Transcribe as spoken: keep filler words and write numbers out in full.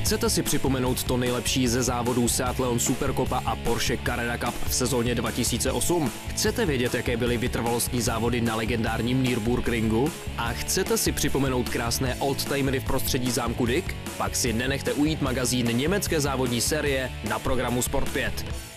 Chcete si připomenout to nejlepší ze závodů Seat Leon Supercopa a Porsche Carrera Cup v sezóně dva tisíce osm? Chcete vědět, jaké byly vytrvalostní závody na legendárním Nürburgringu? A chcete si připomenout krásné oldtimery v prostředí zámku Dick? Pak si nenechte ujít magazín německé závodní série Na programu Sport pět.